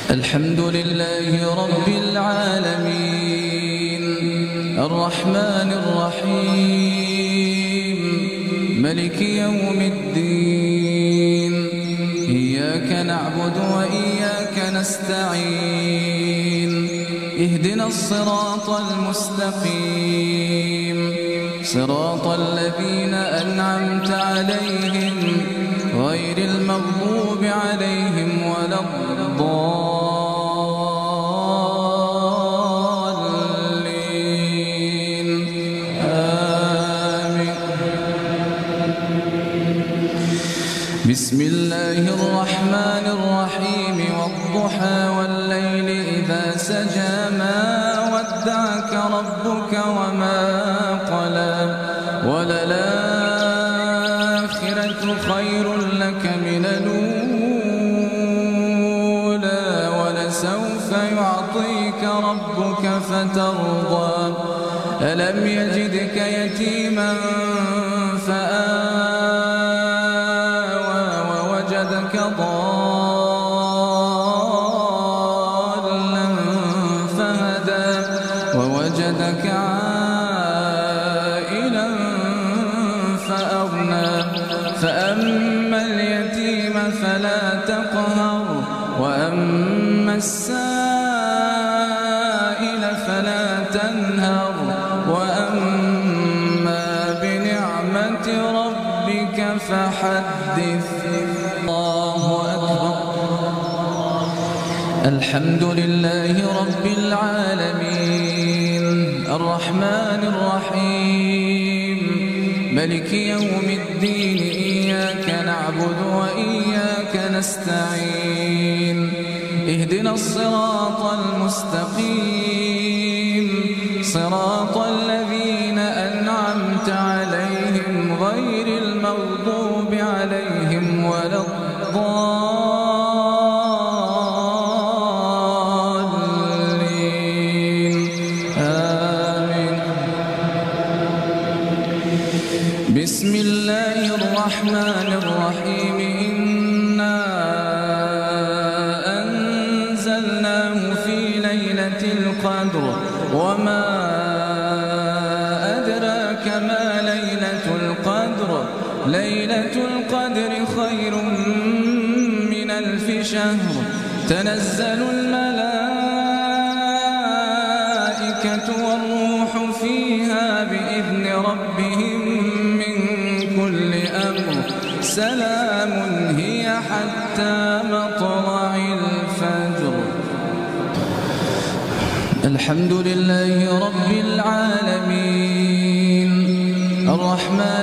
الحمد لله رب العالمين الرحمن الرحيم ملك يوم الدين إياك نعبد وإياك نستعين اهدنا الصراط المستقيم صراط الذين أنعمت عليهم غير المغضوب عليهم ولا الضالين آمين. بسم الله الرحمن الرحيم والضحى والليل إذا سجى ما ودعك ربك وما قلى وللآخرة خير لك من الأولى ولسوف يعطيك ربك فترضى ألم يجدك يتيما فآوى ووجدك ضالا فهدى ووجدك عائلا فأغنى فأما اليتيم فلا تقهر وأما السائل فلا تنهر وأما بنعمة ربك فحدث. الله أكبر. الحمد لله رب العالمين الرحمن الرحيم ملك يوم الدين إياك نعبد وإياك نستعين اهدنا الصراط المستقيم صراط الذين أنعمت عليهم غير المغضوب عليهم ولا الضالين آمين. بسم الله الرحمن الرحيم إنا أنزلناه في ليلة القدر وما أدراك ما ليلة القدر ليلة القدر خير من 1000 شهر تنزل الملائكة والروح فيها بإذن ربهم من كل أمر سلام هي حتى مطلع الفجر. الحمد لله رب العالمين الرحمن